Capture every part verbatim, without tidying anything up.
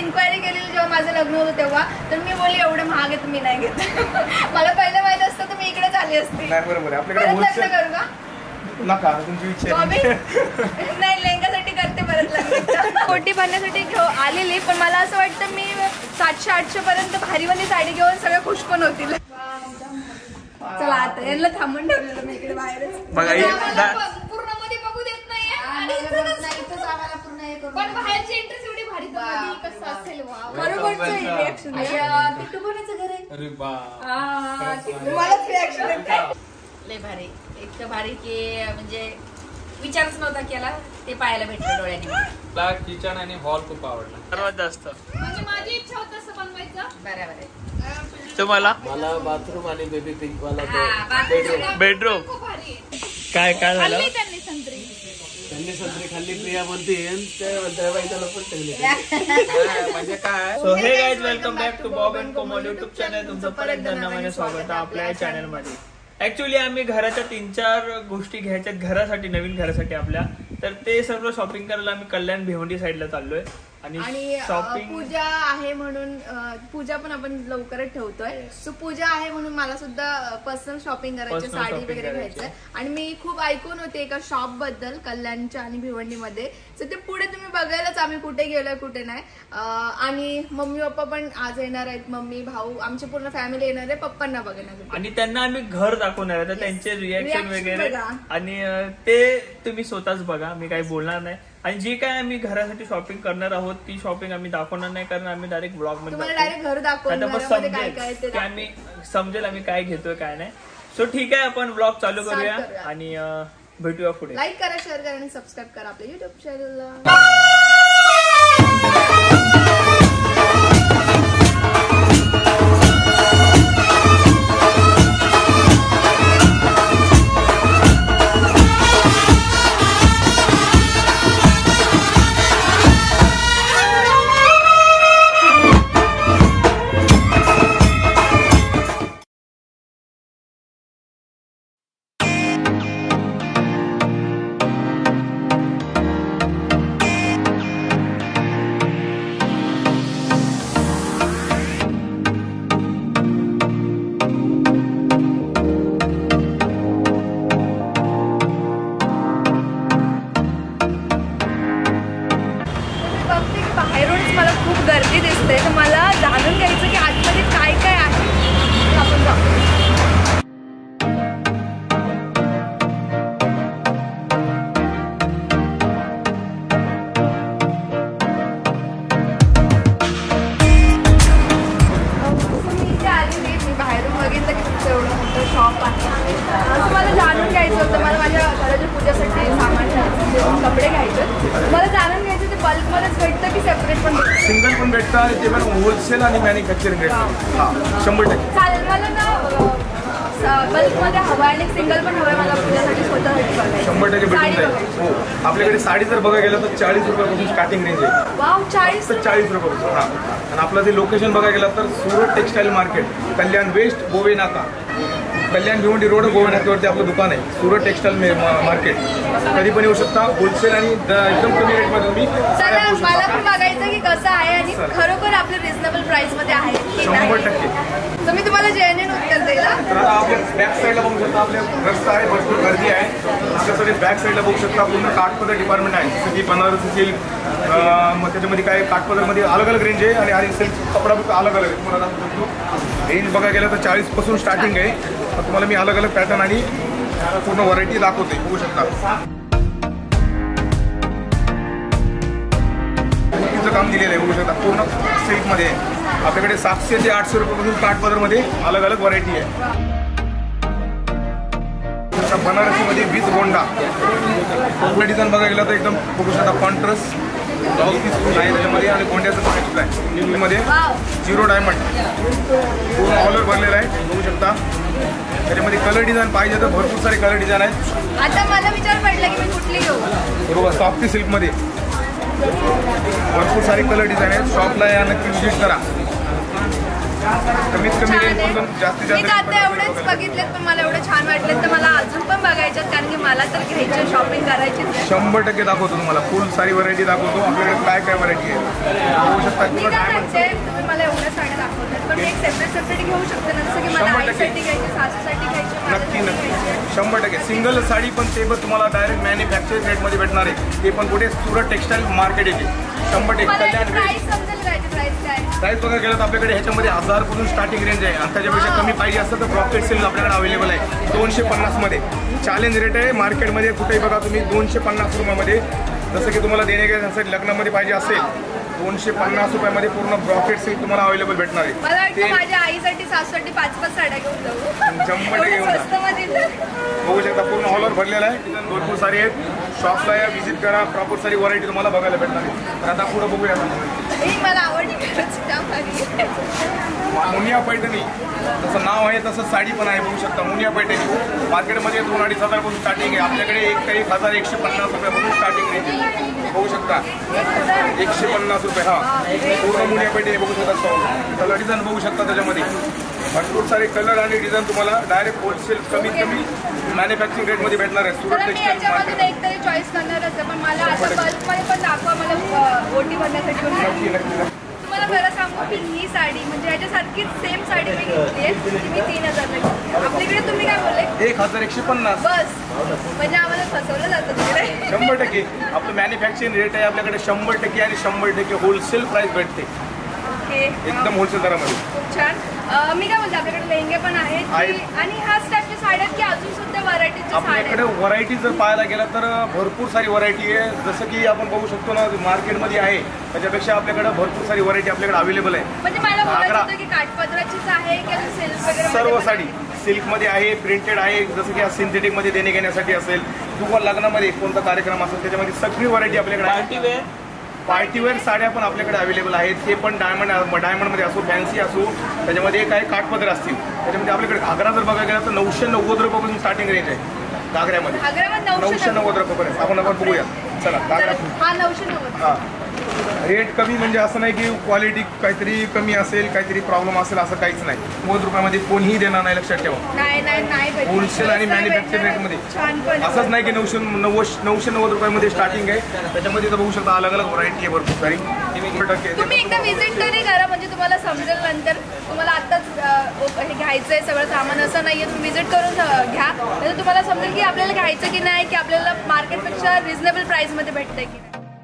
Inquiry केलेली जेव्हा माझं लग्न होतं तेव्हा, तर मी बोलली एवढं महाग आहे तुम्ही नाही घेत. मला पहिलं माहित असतं तर मी इकडे आली असते. नाही बरोबर आहे, आपल्याकडे लग्न करू का नका, तुमची इच्छा नाही. लेंगासाठी करते परत लग्न. कोटी बांधण्यासाठी घेऊ आलेली, पण मला असं वाटतं मी सातशे आठशे पर्यंत भारीवाली साडी घेऊन सगळ्या खुश पण होतील. चला आता यांना थांबून ठेवलेलं मी इकडे बाहेरच. पूर्ण मध्ये बघू देत नाही, पण बाहेरची एंट्री एवढी भारी कसं असेल. बरोबरचं रिॲक्शन किट्टू कोणाचं घर आहे. अरे बा मलाच रिॲक्शन आहे. लय भारी, इतकं भारी की म्हणजे विचारच नव्हता केला, ते पाहायला भेटलं डोळ्याने. मला किचन आणि हॉल खूप आवडला सर्वात जास्त. म्हणजे माझी इच्छा होती तसं बनवायचं. बरोबर आहे. तुम्हाला? मला बाथरूम आणि बेबी पिंक वाला बेडरूम. बेडरूम काय काय झालं? त्यांनी संत्री त्यांनी संत्री खाल्ली, प्रिया म्हणते त्या बाईला पण ठेवली. म्हणजे काय. So hey guys, welcome back to Bob and Komal YouTube channel. तुमचं परत धन्यवाद स्वागत आहे आपल्या चॅनल मध्ये. ऍक्च्युली आम्ही घराच्या तीन चार गोष्टी घ्यायच्यात घरासाठी, नवीन घरासाठी आपल्या, तर ते सर्व शॉपिंग करायला आम्ही कल्याण भिवंडी साईडला चाललोय. आणि शॉपिंग पूजा आहे म्हणून, पूजा पण आपण लवकरच ठेवतोय. सो पूजा आहे म्हणून मला सुद्धा पर्सनल शॉपिंग करायची, साडी वगैरे घ्यायचंय. आणि मी खूप ऐकून होते एका शॉप बद्दल कल्याणच्या आणि भिवंडीमध्ये. सो ते पुढे तुम्ही बघायलाच आम्ही कुठे गेलोय कुठे नाही. आणि मम्मी पप्पा पण आज येणार आहेत, मम्मी भाऊ आमची पूर्ण फॅमिली येणार आहे पप्पांना बघणार. आणि त्यांना आम्ही घर दाखवणार आहे, तर त्यांचे रिॲक्शन वगैरे आणि ते तुम्ही स्वतःच बघा, मी काही बोलणार नाही. आणि जी काय आम्ही घरासाठी शॉपिंग करणार आहोत ती शॉपिंग आम्ही दाखवणार नाही, कारण आम्ही डायरेक्ट ब्लॉग मध्ये आम्ही समजेल आम्ही काय घेतोय काय नाही. सो ठीक आहे, आपण ब्लॉग चालू करूया आणि भेटूया पुढे. लाईक करा, शेअर करा आणि सबस्क्राईब करा आपल्या युट्यूब चॅनलला. गर्दी दिसते, तर मला जाणून घ्यायचं की आतमध्ये काय काय आहे. आपण जाऊ. मी इथे आलेली, मी बाहेरून बघितलं की तुमचं एवढं मोठं शॉप आहे. असं मला जाणून घ्यायचं होतं. मला माझ्या घराच्या पूजेसाठी सामान घ्यायचं, कपडे घ्यायचे. मला जाणून घ्यायचं ते बल्कमध्येच भेटतं की सेपरेट पण भेटतं? सिंगल पण भेटतं आणि ते पण होलसेल आणि मॅन्युफॅक्चरिंग भेटतं. हां, शंभर टक्के चालेल. मला ना बल्कमध्ये हवं आणि सिंगल पण हवं मला पूजेसाठी स्वतःसाठी बघायचं. शंभर टक्के भेटून जाईल. हो, आपल्याकडे साडी जर बघायला गेलं तर चाळीस रुपयापासून स्टार्टिंग रेंज आहे. वाव, चाळीस तर चाळीस रुपयापासून. हां, आणि आपलं ते लोकेशन बघायला गेलं तर Surat textile market, Kalyan west, Gove Naka, Kalyan Bhiwandi road, गोवे नाक्यावरती आपलं दुकान आहे, सुरत टेक्सटाईल मार्केट. कधी पण येऊ शकता. होलसेल आणि एकदम कमी रेटमध्ये तुम्ही. मला पण बघायचं की कसं आहे आणि खरोखर आपल्या रिझनेबल प्राइस मध्ये आहे की शंभर नाही. टक्के तर मी तुम्हाला जेन्युइन उत्तर देईल. तर आता आपल्या बॅक साईडला बघू शकता, आपल्या रस्ता आहे, भरपूर गर्दी आहे. त्याच्यासाठी बॅक साईडला बघू शकता पूर्ण काठपदर डिपार्टमेंट आहे, जसं की बनारसी सिल्क. मग त्याच्यामध्ये काय काठपदरमध्ये अलग अलग रेंज आहे आणि आरी सिल्क कपडा फक्त अलग अलग आहे. तुम्हाला दाखवतो रेंज बघायला गेलं तर चाळीस पासून स्टार्टिंग आहे. तर तुम्हाला मी अलग अलग पॅटर्न आणि पूर्ण व्हरायटी दाखवते, बघू शकता. काम दिलेलं आहे, बघू शकता पूर्ण सिल्कमध्ये आहे. आपल्याकडे सातशे ते आठशे रुपयापासून काठपदरमध्ये अलग अलग व्हरायटी आहे. बनारसीमध्ये वीज गोंडा पूर्ण डिझाईन बघायला गेलं तर एकदम बघू शकता कॉन्ट्रास्ट ब्लाउज पीस आहे त्याच्यामध्ये आणि गोंड्याचं पण आहे. न्यूमध्ये झिरो डायमंड पूर्ण ऑलर भरलेला आहे, बघू शकता. त्याच्यामध्ये कलर डिझाईन पाहिजे तर भरपूर सारे कलर डिझाईन आहेत. आता मला विचार पडला की मी कुठली घेऊ. बरोबर, सॉफ्टी सिल्कमध्ये भरपूर सारे कलर डिझाईन आहेत. शॉपला या नक्की विजिट करा. कमीत कमी रेंज पण जास्तीत जास्त. मी आता एवढेच बघितलेत पण मला एवढे छान वाटले, तर मला अजून पण बघायचे, कारण की मला तर घ्यायचे, शॉपिंग करायची. शंभर टक्के दाखवतो तुम्हाला, फुल सारी व्हरायटी दाखवतो. आपल्याकडे काय काय व्हरायटी आहे बघू शकता. शकता. मी पूर्ण काय डायमंड म्हणते, तुम्ही मला एवढ्या साड्या दाखवतात पण मी एक सेपरेट सेपरेट घेऊ शकते ना, जसं की मला शंभर टक्के. आईसाठी घ्यायची, सासूसाठी घ्यायची, नक्की माझ्यासाठी नक्की घ्यायची. शंभर टक्के सिंगल साडी पण ते पण तुम्हाला डायरेक्ट मॅन्युफॅक्चरिंग रेटमध्ये भेटणार आहे. ते पण कुठे सुरत टेक्सटाईल मार्केट येते. शंभर टक्के मला कल्याण रेट. प्राइस समजेल काय, प्राइस काय? प्राईस बघायला गेलं तर आपल्याकडे ह्याच्यामध्ये हजारपासून स्टार्टिंग रेंज आहे आणि त्याच्यापेक्षा कमी पाहिजे असतं तर प्रॉफिट सेल आपल्याकडे अवेलेबल आहे दोनशे पन्नासमध्ये. चॅलेंज रेट आहे मार्केटमध्ये कुठेही बघा तुम्ही दोनशे पन्नास रुपयामध्ये. जसं की तुम्हाला देणे घेण्यासाठी लग्नामध्ये पाहिजे असेल दोनशे पन्नास रुपयामध्ये पूर्ण ब्रॉकेट सिल्क तुम्हाला अवेलेबल भेटणार आहे. मला वाटतं माझ्या आईसाठी सासूसाठी पाच पाच साड्या घेऊन जाऊ. शंभर टक्के घेऊन जा. स्वस्तमध्ये बघू शकता पूर्ण हॉलवर भरलेला आहे. डिझाईन भरपूर सारी आहेत. शॉपला या व्हिजिट करा. प्रॉपर सारी व्हरायटी तुम्हाला बघायला भेटणार आहे. तर आता पुढे बघूया. ही मला आवडली खरंच त्या भारी. मुनिया पैठणी जसं नाव आहे तसं साडी पण आहे. बघू शकता मुनिया पैठणी मार्केटमध्ये दोन अडीच हजारपासून स्टार्टिंग आहे. आपल्याकडे एक ते एक हजार एकशे पन्नास रुपयापासून स्टार्टिंग रेंज आहे. बघू शकता एकशे पन्नास रुपये. हा पूर्ण मुनिया पैठणी बघू शकता. कलर डिझाईन बघू शकता. त्याच्यामध्ये भरपूर सारे कलर आणि डिझाईन तुम्हाला डायरेक्ट होलसेल कमीत कमी मॅन्युफॅक्चरिंग रेटमध्ये भेटणार आहे सुरत तर मी टेक्सटाईल याच्यामधून मार्केट. एक तरी चॉईस करणारच आहे पण मला आता बल्कमध्ये पण दाखवा. मला ओटी भरण्यासाठी पण नक्की नक्की तुम्हाला खरं सांगू की ही साडी म्हणजे याच्यासारखीच सेम साडी मी घेतली आहे ती मी तीन हजारला घेतली. आपल्याकडे तुम्ही काय बोलले एक हजार एकशे पन्नास बस म्हणजे आम्हाला फसवलं जातं तिकडे. शंभर टक्के आपलं मॅन्युफॅक्चरिंग रेट आहे आपल्याकडे शंभर टक्के आणि शंभर टक्के होलसेल प्राइस भेटते ओके एकदम होलसेल दरामध्ये. खूप छान. अं, मी काय बोलते आपल्याकडे लेहंगे पण आहेत आहेत. की- आणि ह्याच टाईपच्या साड्या की अजून सुद्धा व्हरायटीच्या साड्या आपल्याकडे आहेत? व्हरायटी जर पाहायला गेला तर भरपूर सारी व्हरायटी आहे. जसं की आपण बघू शकतो ना मार्केटमध्ये आहे त्याच्यापेक्षा आपल्याकडे भरपूर सारी व्हरायटी आपल्याकडे अवेलेबल आहे. म्हणजे मला बोलायचं घागरा. होतं की काठपदराचीच आहे की अजून सिल्क वगैरे सर्व मध्ये साडी सिल्कमध्ये आहे प्रिंटेड आहे. जसं की सिंथेटिकमध्ये देणे घेण्यासाठी असेल किंवा लग्नामध्ये कोणता कार्यक्रम असेल त्याच्यामध्ये सगळी व्हरायटी आपल्याकडे आहे. पार्टी वेअर पार्टीवेअर साड्या पण आपल्याकडे अवेलेबल आहेत. ते पण डायमंड डायमंडमध्ये असो फॅन्सी असो त्याच्यामध्ये काही काठपदर असतील. त्याच्यामध्ये आपल्याकडे घागरा जर बघायला गेला तर नऊशे नव्वद रुपयापासून स्टार्टिंग रेंज आहे घागऱ्यामध्ये. घागऱ्यामध्ये नऊशे नऊशे नव्वद रुपयापर्यंत आपण आपण बघूया. चला घागरा. हा नऊशे नव्वद. हां रेट कमी म्हणजे असं नाही की क्वालिटी काहीतरी कमी असेल काहीतरी प्रॉब्लेम असेल असं काहीच नाही. नव्वद रुपयामध्ये कोणीही देणार नाही लक्षात ठेवा. नाही नाही नाही भेटणार. होलसेल आणि नाही मॅन्युफॅक्चर भेटणार. रेटमध्ये छान पण असंच नाही की नऊशे नव्वद नऊशे नव्वद रुपयामध्ये स्टार्टिंग आहे. त्याच्यामध्ये तर बघू शकता अलग अलग व्हरायटी आहे भरपूर सारी. टक्के तुम्ही एकदा विजिट तरी करा म्हणजे तुम्हाला समजेल. नंतर तुम्हाला आत्ताच अं, हे घ्यायचं आहे सगळं सामान असं नाहीये. तुम्ही विजिट करून अं, घ्या म्हणजे तुम्हाला समजेल की आपल्याला घ्यायचं की नाही की आपल्याला मार्केटपेक्षा रिझनेबल प्राइसमध्ये भेटतंय की नाही.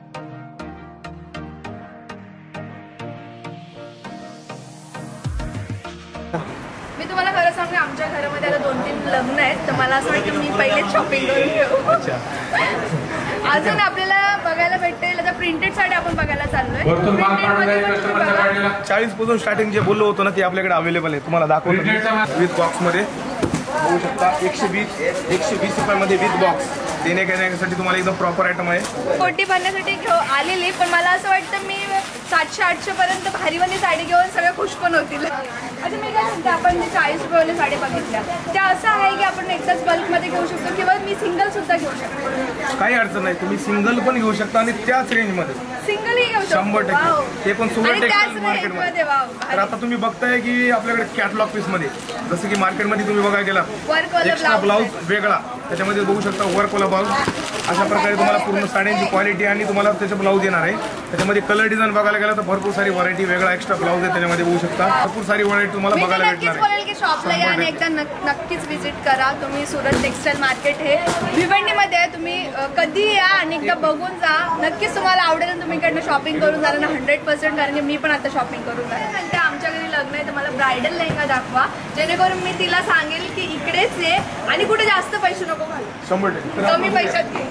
मी तुम्हाला खरं सांगू आमच्या घरामध्ये आता दोन तीन लग्न आहेत तर मला असं वाटतं मी पहिलेच शॉपिंग करून घेऊ. अजून आपल्याला बघायला भेटेल आता प्रिंटेड साड्या आपण बघायला चाललोय. चाळीस पासून स्टार्टिंग जे बोललो होतो ना ते आपल्याकडे अवेलेबल आहे. तुम्हाला दाखवतो विथ बॉक्समध्ये बघू शकता. एकशे वीस एकशे वीस रुपयामध्ये विथ बॉक्स देणे घेण्यासाठी तुम्हाला एकदम प्रॉपर आयटम आहे. कोटी भरण्यासाठी घेऊ आलेली पण मला असं वाटतं मी सातशे आठशे पर्यंत भारीवाली साडी घेऊन सगळ्या खुश पण होतील. अच्छा मी काय म्हणते आपण जे चाळीस रुपयावाल्या साडी बघितल्या त्या असं आहे की आपण एकदाच बल्कमध्ये घेऊ शकतो किंवा मी सिंगल सुद्धा घेऊ शकतो. काही अडचण नाही. तुम्ही सिंगल पण घेऊ शकता आणि त्याच रेंजमध्ये सिंगलही घेऊ शकतो. शंभर टक्के. वाव. ते पण सुरत आणि त्याच टेक्सटाईल मार्केटमध्ये. रेंजमध्ये, वाव. तर आता तुम्ही बघताय की आपल्याकडे कॅटलॉग पीसमध्ये जसं की मार्केटमध्ये तुम्ही बघायला गेला वर्कवाला एक्स्ट्रा ब्लाऊज ब्लाऊज वेगळा त्याच्यामध्ये बघू शकता वर्कवाला ब्लाऊज. अशा प्रकारे तुम्हाला पूर्ण साड्यांची क्वालिटी आणि तुम्हाला त्याचे ब्लाऊज येणार आहे. त्याच्यामध्ये कलर डिझाईन बघायला गेला तर भरपूर सारी व्हरायटी वेगळा एक्स्ट्रा ब्लाऊज आहे त्याच्यामध्ये बघू शकता. भरपूर सारी व्हरायटी तुम्हाला मी तर बघायला नक्कीच भेटणार बोलेल की शॉपला या शंभर आणि टक्के. एकदा नक- नक्कीच विजिट करा. तुम्ही सुरत टेक्सटाईल मार्केट हे भिवंडीमध्ये आहे. तुम्ही अ, कधी या आणि एकदा बघून जा. नक्कीच तुम्हाला आवडेल आणि तुम्ही इकडनं शॉपिंग करून जाणार ना हंड्रेड पर्सेंट. कारण की मी पण आता शॉपिंग करून जाणार. म्हणते आमच्या घरी लग्न आहे तर मला ब्रायडल लेहंगा दाखवा जेणेकरून मी तिला सांगेल की इकडेच ये आणि कुठे जास्त पैसे नको घालू. शंभर टक्के. तर कमी पैशात घे.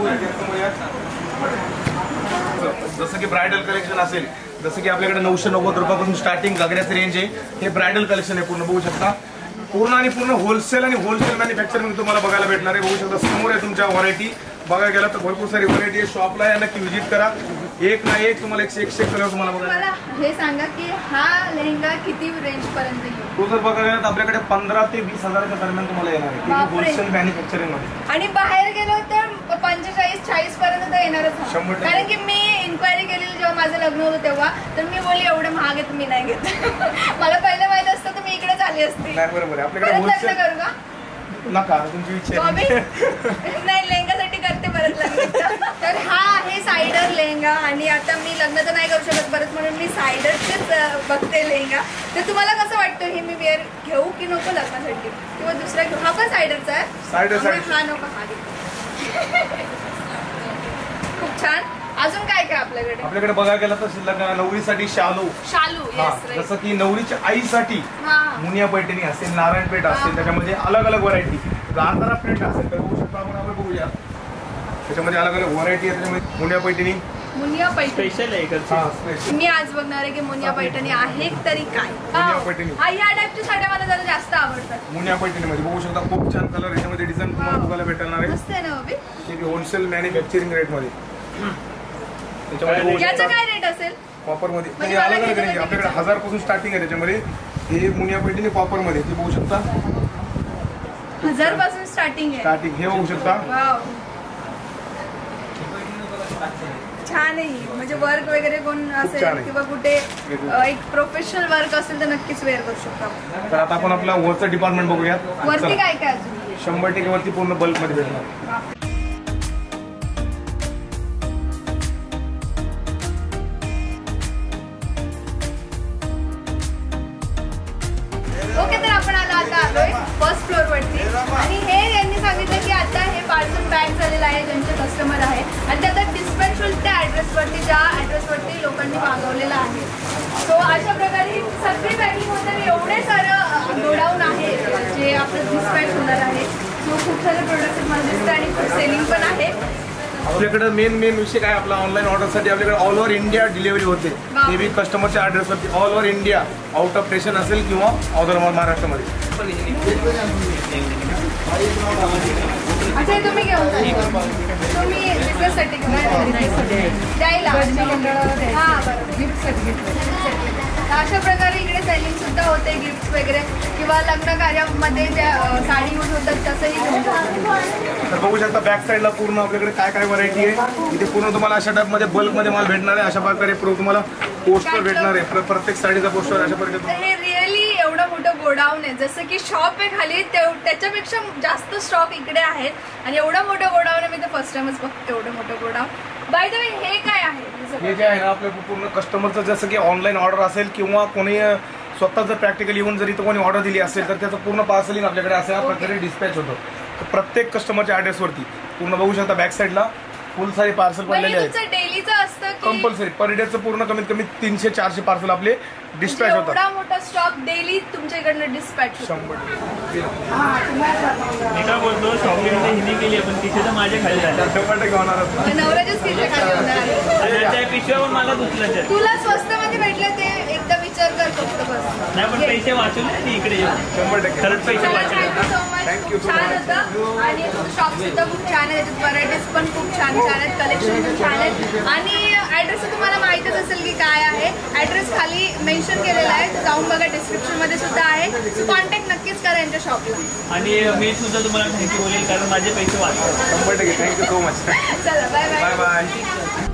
जसं की ब्रायडल कलेक्शन असेल जसं की आपल्याकडे नऊशे नव्वद रुपयापासून स्टार्टिंग घागऱ्याचं रेंज आहे. हे ब्रायडल कलेक्शन आहे पूर्ण बघू शकता. पूर्ण आणि पूर्ण होलसेल आणि होलसेल मॅन्युफॅक्चरिंग तुम्हाला बघायला भेटणार आहे. बघू शकता समोर आहे तुमच्या व्हरायटी. बघायला गेला तर भरपूर सारी व्हरायटी आहे. शॉपला या नक्की व्हिजिट करा. एक ना एक तुम्हाला एकशे एकशे कलर तुम्हाला बघायला. मला हे सांगा की हा लेहंगा किती रेंज पर्यंत येईल. तो जर बघायला गेला तर आपल्याकडे पंधरा ते वीस हजाराच्या दरम्यान तुम्हाला येणार आहे बापरे. होलसेल मॅन्युफॅक्चरिंग मध्ये. आणि बाहेर गेलो तर पंचेचाळीस चाळीस पर्यंत तर येणारच हा. शंभर टक्के. कारण की मी इन्क्वायरी केलेली जेव्हा माझं लग्न होतं तेव्हा तर मी बोलली एवढं महाग आहे तुम्ही नाही घेत. मला पहिलं माहित असतं तर मी इकडे झाली असती. नाही बरोबर आहे. आपल्याकडे परत लग्न होलसेल करू का नका तुमची इच्छा बॉबी? आहे. नाही लेहंगासाठी करते परत लग्न. तर हा आहे सायडर लेहंगा आणि आता मी लग्न तर नाही करू शकत परत म्हणून मी सायडरचेच बघते लेहंगा. तर तुम्हाला कसं वाटतं हे मी वेअर घेऊ की नको लग्नासाठी किंवा दुसरा घेऊ? हा पण सायडरचा आहे. सायडर हा नको हा घेऊ. खूप छान. अजून काय काय आपल्याकडे? आपल्याकडे बघायला गेलं तर लग्न नवरीसाठी शालू शालू. जसं की नवरीच्या आईसाठी मुनिया पैठणी असेल, नारायणपेठ असेल, त्याच्यामध्ये अलग अलग व्हरायटी. गांधारा प्रिंट असेल तर बघू शकतो आपण. आपण बघूया त्याच्यामध्ये अलग अलग व्हरायटी आहे. त्याच्यामध्ये मुनिया पैठणी मुनिया पैठणी स्पेशल आहे हा स्पेशल. मी आज बघणार आहे की मुनिया पैठणी आहे तरी काय. मुनिया पैठणी हा या टाईपच्या साड्या मला जरा जास्त आवडतात. मुनिया पैठणी मध्ये बघू शकता खूप छान कलर याच्यामध्ये डिझाईन तुम्हाला बघायला भेटणार आहे. मस्त आहे ना बाबी. हे होलसेल मॅन्युफॅक्चरिंग रेट मध्ये. त्याच्यामध्ये याचा काय रेट असेल? कॉपर मध्ये म्हणजे अलग मला अलग त्याचं रेंज आपल्याकडे हजार पासून स्टार्टिंग आहे. त्याच्यामध्ये हे मुनिया पैठणी कॉपर मध्ये ती बघू शकता. हजार पासून स्टार्टिंग आहे. स्टार्टिंग हे बघू शकता. वाव छान आहे. म्हणजे वर्क वगैरे कोण छान असेल आहे. किंवा कुठे अ, एक प्रोफेशनल वर्क असेल तर नक्कीच वेअर करू शकतो आपण. तर आता आपण आपला वरचं डिपार्टमेंट बघूयात. वरती चला. काय काय अजून? शंभर टक्के वरती पूर्ण बल्क मध्ये भेटणार. ओके तर आपण आला आता आलोय फर्स्ट फ्लोर वरती आणि हे यांनी सांगितलं की आता हे पार्सल पॅक झालेलं आहे ज्यांचे कस्टमर आहे आणि ते आता डिस्पॅच होईल त्या ॲड्रेसवरती ज्या ॲड्रेसवरती लोकांनी मागवलेलं आहे. सो अशा प्रकारे ही सगळी पॅकिंग होतं. एवढे सारं गोडाऊन आहे जे आपलं डिस्पॅच होणार आहे. सो खूप सारे प्रोडक्ट मला दिसतं आणि खूप सेलिंग पण आहे. आपल्याकडे मेन मेन विषय काय आपला ऑनलाईन ऑर्डरसाठी आपल्याकडे ऑल ओव्हर इंडिया डिलिव्हरी होते. ते बी कस्टमरच्या ॲड्रेसवरती all over India out of station असेल किंवा ऑदर महाराष्ट्रामध्ये. अच्छा तुम्ही घेऊन जा. तुम्ही बिझनेससाठी द्यायला हां बरोबर गिफ्टसाठी घेतलं. अशा प्रकारे इकडे सेलिंग सुद्धा होते गिफ्ट वगैरे किंवा लग्न कार्यामध्ये ज्या साडी यूज होतात तसंही घेऊन जातात. तर बघू शकता बॅक साईडला पूर्ण आपल्याकडे काय काय व्हरायटी आहे. इथे पूर्ण तुम्हाला अशा टाईपमध्ये बल्कमध्ये माल भेटणार आहे. अशा प्रकारे पूर्ण तुम्हाला पोस्टर भेटणार आहे. प्र- प्रत्येक साडीचा पोस्टर अशा तर प्रकारे. हे रिअली एवढं मोठं गोडाऊन आहे. जसं की शॉप आहे खाली तेव- त्याच्यापेक्षा जास्त स्टॉक इकडे आहेत आणि एवढं मोठं गोडाऊन आहे. मी तर फर्स्ट टाइमच बघते एवढं मोठं गोडाऊन. बाय द वे हे काय आहे? हे जे आहे ना आपलं पूर्ण कस्टमरचं जसं की ऑनलाईन ऑर्डर असेल किंवा कोणी स्वतः जर प्रॅक्टिकल येऊन जर इथं कोणी ऑर्डर दिली असेल तर त्याचं पूर्ण पार्सलिंग आपल्याकडे अशा प्रकारे डिस्पॅच होतं. तर प्रत्येक कस्टमरच्या ॲड्रेसवरती पूर्ण बघू शकता बॅक साईडला फुल सारी पार्सल पडलेले आहेत. तुमचं डेलीचं असतं की कंपल्सरी पर डेचं पूर्ण कमीत कमी तीनशे चारशे पार्सल आपले डिस्पॅच होतात. एवढा मोठा स्टॉक डेली तुमच्या इकडनं डिस्पॅच होतो. शंभर टक्के. मी काय बोलतो शॉपिंग हिनी केली पण तिथे तर माझ्या खाली झाल्या. शंभर टक्के होणारच. नवऱ्याच्याच किती खाली होणार आहे. आणि त्या पिशव्या पण मला दुसऱ्याच आहेत. तुला स्वस्त मध्ये भेटलं ते एकदा विचार कर फक्त बस. नाही पण पैसे वाचवले आणि इकडे येऊन शंभर टक्के. खरंच पैसे चला, वाचवले. thank you so much. Thank you खूप so छान much. होतं आणि शॉप सुद्धा खूप छान आहे. त्याच्यात व्हरायटीज पण खूप छान छान आहेत. कलेक्शन पण छान आहेत आणि ऍड्रेस तुम्हाला माहितच असेल की काय आहे. ऍड्रेस खाली मेन्शन केलेला आहे. जाऊन बघा डिस्क्रिप्शन मध्ये सुद्धा आहे. सो कॉन्टॅक्ट नक्कीच करा यांच्या शॉपला. आणि मी सुद्धा तुम्हाला थँक्यू बोलेल कारण माझे पैसे वाचले. शंभर टक्के. Thank you so much. चला bye bye bye. Bye.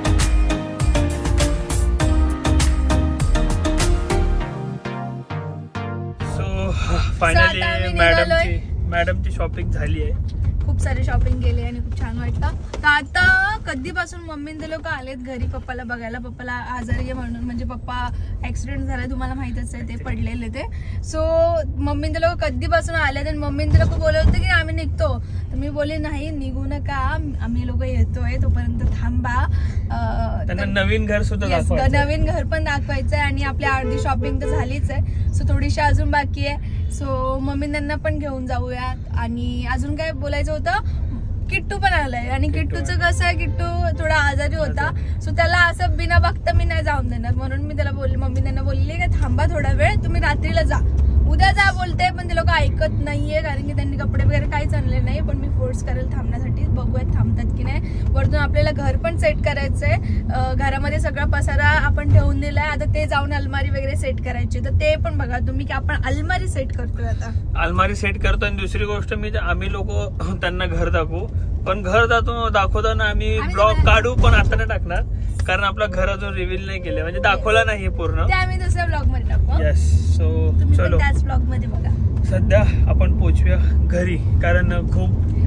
So आता फायनली आम्ही मॅडमची मॅडमची शॉपिंग झाली आहे. खूप सारी शॉपिंग केली आणि खूप छान वाटतं. तर आता कधीपासून मम्मीन ते लोक आलेत घरी पप्पाला बघायला. पप्पाला आजारी आहे म्हणून म्हणजे पप्पा ऍक्सिडेंट झाला तुम्हाला माहितच आहे ते पडलेले ते. सो मम्मीन ते लोक कधीपासून आलेत आणि मम्मीन ते लोक बोलत होते की आम्ही निघतो. तर मी बोलले नाही निघू नका आम्ही लोक येतोय तोपर्यंत थांबा. त्यांना नवीन घर सुद्धा दाखवायचं. नवीन घर पण दाखवायचं आहे आणि आपली अर्धी शॉपिंग तर झालीच आहे. सो थोडीशी अजून बाकी आहे. सो मम्मी त्यांना पण घेऊन जाऊयात. आणि अजून काय बोलायचं होतं किट्टू पण आलाय आणि किट्टूचं कसं आहे किट्टू थोडा आजारी होता. सो त्याला असं बिना बघता मी नाही जाऊन देणार म्हणून मी त्याला बोलले मम्मी त्यांना बोलली की थांबा थोडा वेळ तुम्ही रात्रीला जा उद्या जा बोलते पण ते लोक ऐकत नाहीये कारण की त्यांनी कपडे वगैरे काहीच आणले नाही. पण मी फोर्स करेल थांबण्यासाठी बघूयात थांबतात की नाही. वरतून आपल्याला घर पण सेट करायचंय. घरामध्ये सगळा पसारा आपण ठेवून दिलाय. आता ते जाऊन अलमारी वगैरे सेट करायची तर ते पण बघा तुम्ही की आपण अलमारी सेट करतोय. आता अलमारी सेट करतो आणि दुसरी गोष्ट मी आम्ही लोक त्यांना घर दाखवू पण घर दाखवतो दाखवताना आम्ही ब्लॉग काढू पण आता नाही टाकणार कारण आपलं घर अजून रिव्हील नाही केलं म्हणजे दाखवला नाही पूर्ण. ते आम्ही दुसऱ्या ब्लॉग मध्ये टाकू. येस. सो तुम्ही चलो त्याच ब्लॉग मध्ये बघा. सध्या आपण पोचूया घरी कारण खूप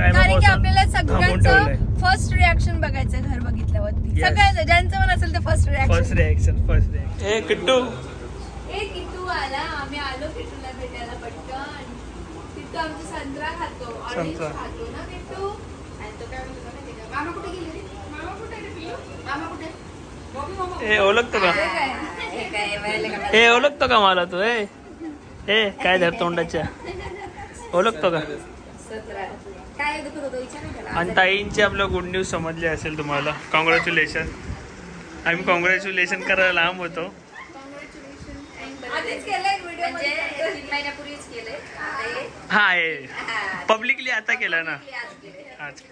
कारण की आपल्याला थांबून सगळ्यांचं ठेवलंय. फर्स्ट रिॲक्शन बघायचं घर बघितल्यावरती. Yes. सगळ्यांचं ज्यांचं पण असेल ते first reaction. First reaction first reaction. ए किट्टू ए किट्टू आला. आम्ही आलो किट्टूला भेटायला पटकन. किट्टू आमची संत्रा खातो, ऑरेंज संत्रा. खातो ना किट्टू. आणि तो काय म्हणतो माहिती का, मामा कुठे गेले रे? मामा कुठे रे पिल्लू? मामा कुठे? मम्मी मामा. ए ओळखतो का हे काय? हे काय वळले का ए ओळखतो का मला तू ए ए काय धर तोंडाच्या ओळखतो का? सतरा काय दुखत होतं विचार नाही त्याला. आणि ताईंची आपलं गुड न्यूज समजली असेल तुम्हाला. कॉंग्रॅच्युलेशन. आम्ही कॉंग्रॅच्युलेशन करायला लांब होतो. आधीच केलंय व्हिडिओ म्हणजे तीन महिन्यापूर्वीच केलंय आता हे हा हे पब्लिकली आता केलं ना आज केलंय. आज.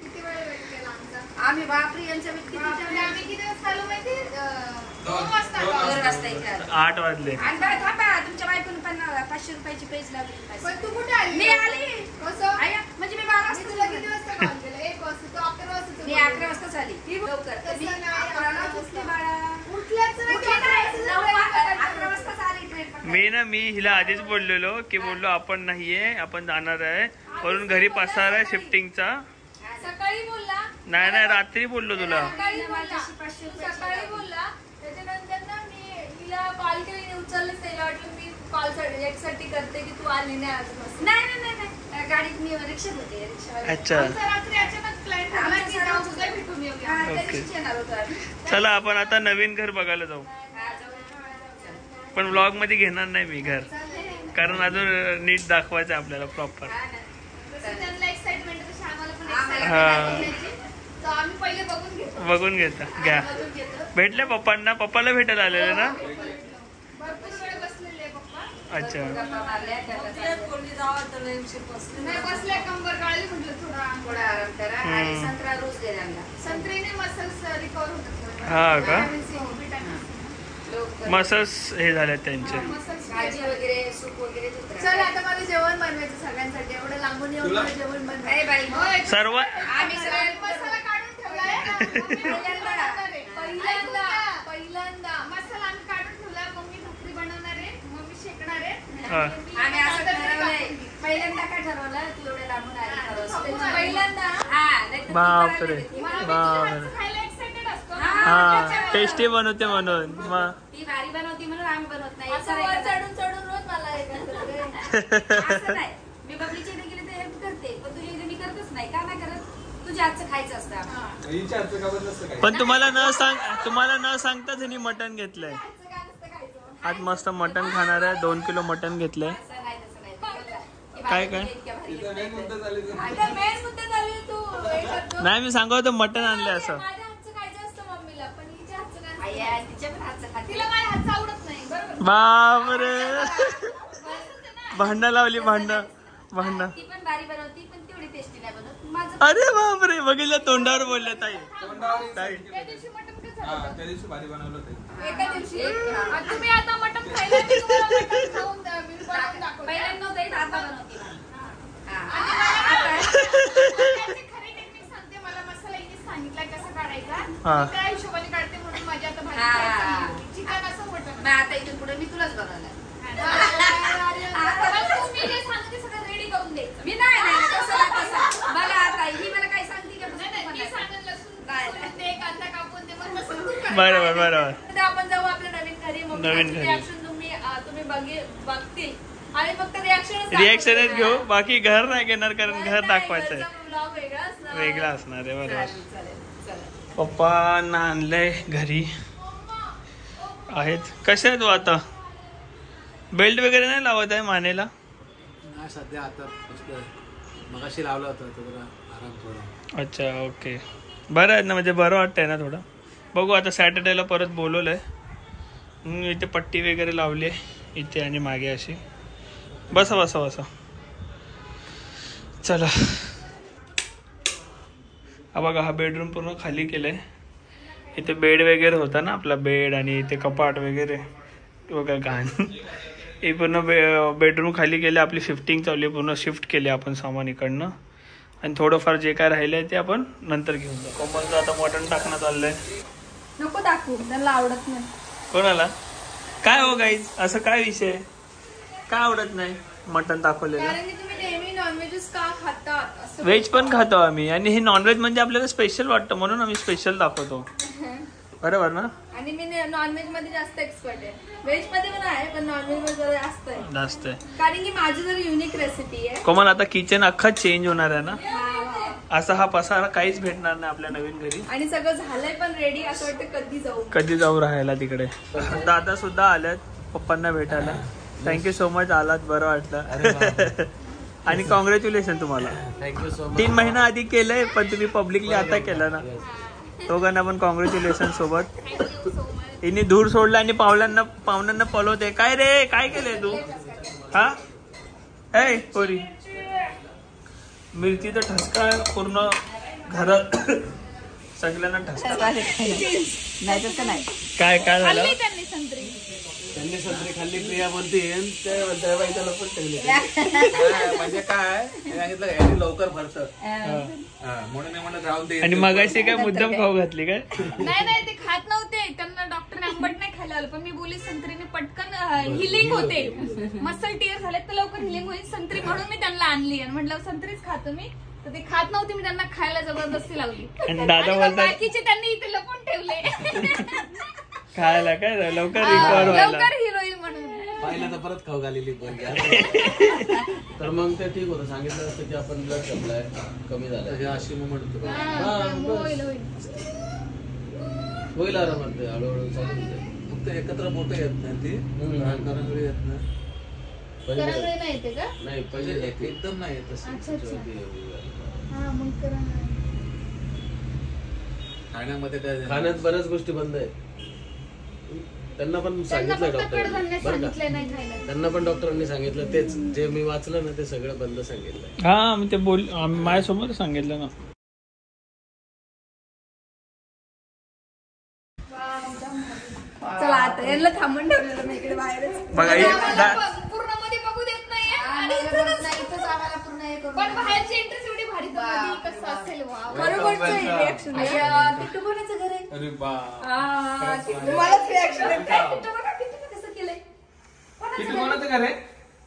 आम्ही बापरी यांच्या किती आम्ही किती वाजता आलो माहिती? दोन वाजता आलो. दोन वाजता इथे आलो. आठ वाजले. आणि बरं थांबा तुमच्या बायकोने पण पाचशे रुपयाची पेज लावली. पण तू कुठे आली? मी आली. कसं? आया, म्हणजे मी बारा मी वाजता तुला किती वाजता कॉल केला? एक वाजता. तू अकरा वाजता मी अकरा वाजताच आली लवकर. तसं मी नाही, अकराला अकरा उठले वाजता. बाळा. उठल्याच नाही. उठले नाही. नऊ वा- अकरा वाजताच आली ट्रेन पण. मी ना मी हिला आधीच बोललेलो की बोललो आपण नाहीये आपण जाणार आहे वरून घरी पसार आहे शिफ्टिंगचा. सकाळी बोलला. नाही नाही रात्री बोललो तुला. सकाळी बोलला. माझ्याशी पाचशे रुपयाची सकाळी लावली. बोलला. त्याच्यानंतर ना मी हिला कॉल केली, उचललंच नाही. हिला वाटलं मी कॉल यासाठी करते की तू आली नाही अजून. नाही नाही नाही नाही गाडीत मी रिक्षात होते रिक्षावाले. अच्छा आमचा रात्री अचानक प्लॅन ठरला की जाऊ तुझ्या भेटून येऊया. हा, त्या ओके. दिवशीच येणार होतो आम्ही. चला आपण आता नवीन घर बघायला जाऊ. हा, जाऊ. पण व्लॉग मध्ये घेणार नाही मी घर कारण अजून नीट दाखवायचं आहे आपल्याला प्रॉपर. हा ना. तसं त्यांना एक्साइटमेंट आहे, तशी आम्हाला पण आम्हाला excitement हा. आहे. तर आम्ही पहिले बघून घेतो. बघून घेता घ्या. बघून घेतो. भेटले पप्पांना पप्पाला भेटायला आलेले ना. भरपूर वेळ बसलेले आहे पप्पा. अच्छा गप्पा मारल्या, त्याला सांगितलं. नाही बसले, कंबर गाळली म्हटलं थोडा. थोडा आराम करा आणि संत्रा रोज दे त्यांना. संत्रीने मसल्स रिकवर होतात. हा का लवकर. मसल्स हे झाले त्यांचे. मसल्स भाजी वगैरे सूप वगैरे देत राहा. चल आता मला जेवण बनवायचं सगळ्यांसाठी. एवढं लांबून येऊन मला जेवण बनवायचं. अरे बाई होय. सर्व आम्ही सगळे मसाला काढून ठेवलाय. मम्मी बनवणार आहे. पहिल्यांदा पहिल्यांदा मसाला आम्ही काढून ठेवलाय. मम्मी भाकरी बनवणार आहे, मम्मी शेकणार आहे. हा. आम्ही असं ठरवलंय. पहिल्यांदा काय ठरवलं तू एवढ्या लांबून आली ठरवलं. पहिल्यांदा हा नाहीतर ती बापरे. करायला देते. मला बापरे. हातचं खायला एक्साइटेड असतो. हा टेस्टी बनवते म्हणून मग. ती भारी बनवती म्हणून आम्ही बनवत नाही. असं वर चढून चढून रोज मला हे करतात. असं नाही. मी बबलीच्या इथे गेले तर हेल्प करते पण तुझ्या इथे मी करतच नाही. का नाही करत? तुझ्या हातचं खायचं असतं आम्हाला. पण तुम्हाला न सांग तुम्हाला न सांगताच ह्यांनी मटण घेतलंय. आज मस्त मटण खाणार आहे. दोन किलो मटण घेतलंय. असं नाही तसं नाही. हे काय भाजी काय? इतक्या भारी बनवतात. आता मेन मुद्दा झाली तू हे करतो. नाही मी सांगत होतो मटण आणले असं. माझ्या हातचं खायचं असतं मम्मीला, पण हिच्या हातचं काय आई नसतं. आहे, तिच्या पण हातचं खाते. तिला माझ्या हातचं आवडत नाही. बरोबर. बापरे भांडणं लावली भांडणं भांडणं. ती पण भारी बनवती पण तेवढी टेस्टी नाही बनवत. माझं अरे बापरे बघितलं तोंडावर बोलले ताई ताई. त्या दिवशी मटण कसं झालं? त्या दिवशी भारी बनवलं ते. एका दिवशी आ, तुम्ही आता मटण खायला मी तुम्हाला मटण खाऊन द्या, मी बनवून दाखवते. पहिल्यांदा नव्हतं येत, आता बनवते भारी. हा. आणि मला त्याची खरी टेक्निक सांगते. मला मसाला हिने सांगितलाय कसा काढायचा. हा. मी त्या हिशोबाने काढते म्हणून माझी आता भाजी हा. खायची. चिकन असं मटण. मग आता इथून पुढे मी तुलाच बनवलं. आता तुम्ही जे सांगते सगळं रेडी करून द्यायचं. मी नाही नाही कसं ना कसं बघा आता ही मला काय सांगते का नाही, नाही, मी सांगेन लसूण नाही, सोलून दे, कांदा कापून दे, मग मसाला तू काढ. बरोबर बरोबर. आता आपण जाऊ आपल्या नवीन घरी. मग नवीन माझी घरी. reaction तुम्ही अं, तुम्ही बघे- बघतील आणि फक्त रिॲक्शन रिएक्शनच घेऊ बाकी घर नाही घेणार कारण घर दाखवायचंय ब्लॉग वेगळा असणार. वेगळा असणार आहे बरोबर. चालेल चालेल चला. पप्पांना आणलंय घरी आहेत. कसे आहे तू आता? बेल्ट वगैरे नाही लावत आहे मानेला? नाही सध्या आता मगाशी लावला होता तो जरा आराम थोडा. अच्छा ओके बरं आहे ना म्हणजे बरं वाटतंय ना थोडं. बघू आता सॅटर्डेला परत बोलवलंय. हम्म, इथे पट्टी वगैरे लावली आहे इथे आणि मागे अशी. बसा बसा बसा चला. हा बघा हा बेडरूम पूर्ण खाली केलंय. इथे बेड वगैरे होता ना आपला बेड आणि इथे कपाट वगैरे बघा घाण. हे पूर्ण बे बेडरूम खाली केले. आपली शिफ्टिंग चालली पूर्ण शिफ्ट केली आपण सामान इकडनं आणि थोडंफार जे काय राहिलं आहे ते आपण नंतर घेऊन जाऊ. कोमलचं आता मटण टाकणं चाललंय. नको दाखवू, त्यांना आवडत नाही. कोणाला काय हो गाईज असं काय विषय काय आवडत नाही मटण दाखवलेलं? कारण की तुम्ही नेहमी नॉन नॉनव्हेज का खातात असं व्हेज पण खातो आम्ही आणि हे नॉनव्हेज म्हणजे आपल्याला स्पेशल वाटतं म्हणून आम्ही स्पेशल दाखवतो. बरोबर ना. आणि मी नॉनव्हेज मध्ये जास्त एक्सपर्ट आहे. व्हेज मध्ये पण आहे पण नॉनव्हेज मध्ये जरा जास्त आहे. जास्त आहे कारण की माझी जर युनिक रेसिपी आहे. कोमल आता किचन अख्खा चेंज होणार आहे ना. असा हा पसारा काहीच भेटणार नाही आपल्या नवीन घरी. आणि सगळं झालंय पण रेडी. असं वाटतं कधी जाऊ कधी जाऊ राहायला तिकडे. दादा सुद्धा आल्यात पप्पांना भेटायला. थँक्यू सो मच आलात. बरं वाटलं. आणि कॉंग्रॅच्युलेशन तुम्हाला. Thank you so much. तीन महिना आधी केलंय पण तुम्ही पब्लिकली आता केलं ना. दोघांना पण कॉंग्रॅच्युलेशन सोबत. हिने धूर सोडला आणि पावलांना पाहुण्यांना पळवते. काय रे काय केलंय तू. हा ए पोरी मिरचीचा ठसका पूर्ण घरात सगळ्यांना ठसका. काय काय झालं. त्यांनी संत्री खाल्ली प्रिया म्हणते त्याला पण ठेवली. म्हणजे काय सांगितलं यांनी लवकर भरतं म्हणून म्हणत राहून दे. आणि मगाशी काय मुद्दाम खाऊ घातली काय. नाही नाही ते खात नव्हते. त्यांना डॉक्टरने आंबट नाही खायला आलं पण मी बोली संत्रीने पटकन हिलिंग होते. मसल टीयर झाले तर लवकर हिलिंग होईल संत्री म्हणून मी त्यांना आणली आणि म्हटलं संत्रीच खातो मी. तर ते खात नव्हते. मी त्यांना खायला जबरदस्ती लावली. आणि दादा बोलतात बाकीचे त्यांनी इथे लपून ठेवले खायला. काय लवकर रिकवर व्हायला. लवकर हिरोईन म्हणून पाहिलं तर परत खाऊ घालेली पण. तर मग ते ठीक होतं. सांगितलं असतं की आपण ब्लड सप्लाय कमी झालं हे अशी मग म्हणतो होईल आरामात. ते हळूहळू चालू होते. फक्त एकत्र बोट येत नाही ती करंगळी येत नाही. नाही पहिले एकदम नाही येत. खाण्यामध्ये काय खाण्यात बऱ्याच गोष्टी बंद आहेत. त्यांना पण सांगितलं डॉक्टर बरं का. त्यांना पण डॉक्टरांनी सांगितलं तेच जे मी वाचलं ना ते सगळं बंद सांगितलं. हा मी ते बोल माझ्यासमोर सांगितलं ना. चला आता यांना थांबून ठेवलेलं मी इकडे बाहेरच. बघा पूर्ण मध्ये बघू देत नाही. पण बाहेरची एंट्री एवढी भारी कसं असेल. बरोबर रिॲक्शन. किट्टू कोणाचं घर आहे. अरे बा मलाच रिॲक्शन आहे. कसं केलंय. किती कोणाचं घर आहे.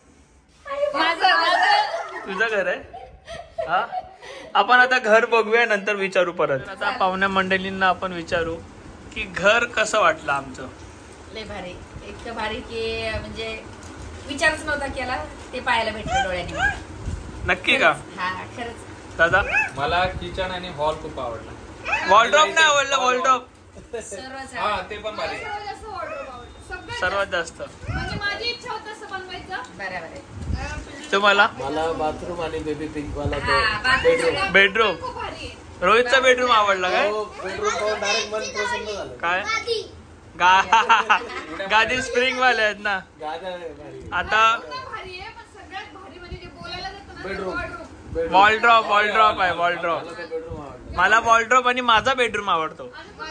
माझं तुझं घर आहे. हा आपण आता घर बघूया नंतर विचारू परत. आता पाहुण्या मंडळींना आपण विचारू की घर कसं वाटलं आमचं. लय भारी. इतकं भारी की म्हणजे विचारच नव्हता केला. ते पाहायला भेटलं डोळ्याने. नक्की का. हा खरंच. दादा मला किचन आणि हॉल खूप आवडला. वॉलड्रॉप नाही आवडलं. वॉलड्रॉप सर्वच हा ते पण भारी. सर्वात जास्त. म्हणजे माझी इच्छा होत असं बनवायचं. बरोबर आहे. तुम्हाला. मला बाथरूम आणि बेबी पिंक वाला बाथरूम बेडरूम. रोहितचा बेडरूम आवडला काय. बेडरूम पाहून डायरेक्ट मन प्रसन्न झालं. काय गा गादी स्प्रिंग वाले आहेत ना. आता वॉलड्रॉप वॉलड्रॉप आहे. वॉलड्रॉप मला वॉलड्रॉप आणि माझा बेडरूम आवडतो.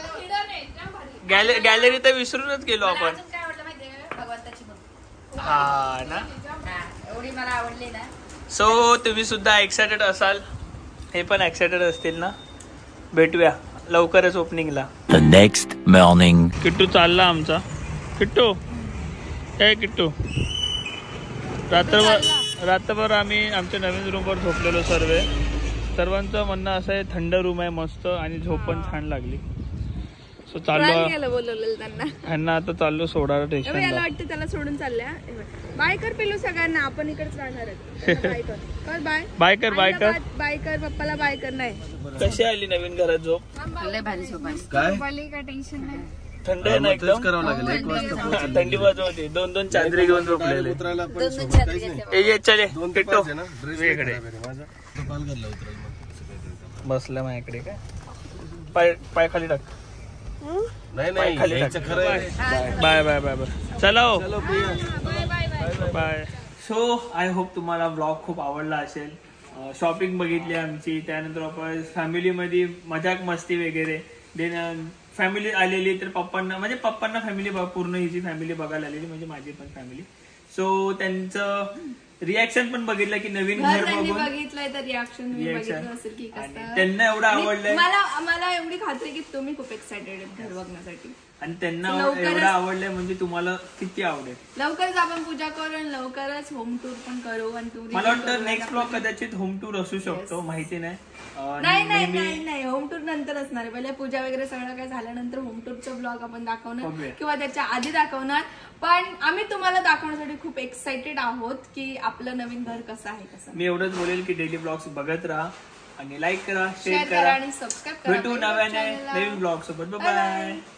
गॅलरी तर विसरूनच गेलो आपण. काय आवडलं माहितीये भगवंताची मूर्ती. हा ना. एवढी मला आवडली ना. सो तुम्ही सुद्धा एक्सायटेड असाल. हे पण एक्सायटेड असतील ना. भेटूया लवकरच ओपनिंगला. The next morning. किट्टू चालला आमचा. किट्टू काय किट्टू. रात्रभर रात्रभर आम्ही आमच्या नवीन रूमवर झोपलेलो सर्व. सर्वांचं म्हणणं असं आहे थंड रूम आहे मस्त आणि झोप पण छान लागली. सो चाललो बोलवलेलं त्यांना. ह्यांना आता चाललो सोडायला याला स्टेशनला. वाटतं त्याला सोडून चालल्या. बाय कर पेलू सगळ्यांना. आपण इकडेच राहणार आहेत. बाय कर. कर बाय. बाय कर बाय कर बाय कर. पप्पाला बाय कर. नाही कशी आली नवीन घरात झोप. लय भारी झोप आहे. काय काय टेन्शन नाही. थंड आहे ना एकदम. करावं लागेल. एक वाजता थंडी बाजू होती. दोन दोन चादरी घेऊन झोपलेले. उतरायला पण दोन दोन छत्री घेतल्या. ए ये चले दोन किट्टू वेगळे पालघरला उतरायला. बसल्या माझ्याकडे काय. पाय पाय खाली टाक. नाही पाय नाही खाली यायचं टाक. खरं आहे. Bye bye bye bye. चला हो. Bye bye bye. Bye. So I hope तुम्हाला ब्लॉग खूप आवडला असेल. शॉपिंग बघितली आमची. त्यानंतर आपण फॅमिलीमध्ये मजाक मस्ती वगैरे. देन फॅमिली आलेली तर पप्पांना म्हणजे पप्पांना फॅमिली पूर्ण हिची फॅमिली बघायला आलेली म्हणजे माझी पण फॅमिली. सो त्यांचं रिॲक्शन पण बघितलं की नवीन घर बघून बघितलंय तर रिॲक्शन बघितलं असेल की त्यांना एवढं आवडलंय. मला मला एवढी खात्री की तुम्ही खूप एक्सायटेड घर बघण्यासाठी. आणि त्यांना लवकरच- एवढं आवडलंय म्हणजे तुम्हाला किती आवडेल. लवकरच आपण पूजा करू आणि लवकरच होम टूर पण करू आणि टूर मला वाटतं नेक्स्ट ब्लॉग कदाचित होम टूर असू शकतो, माहिती नाही. अं, नाही नाही नेहमी- नाही नाही होम टूर नंतर असणार आहे. पहिले पूजा वगैरे सगळं काय झाल्यानंतर होम टूरचा ब्लॉग आपण दाखवणार बघूया. किंवा त्याच्या आधी दाखवणार. पण आम्ही तुम्हाला दाखवण्यासाठी खूप एक्साइटेड आहोत की आपलं नवीन घर कसं आहे कसं. मी एवढंच बोलेल की डेली ब्लॉग्स बघत राहा आणि लाईक करा, शेअर शेअर करा करा. आणि सबस्क्राईब करा. भेटू नव्याने नवीन ब्लॉग सोबत. Bye bye.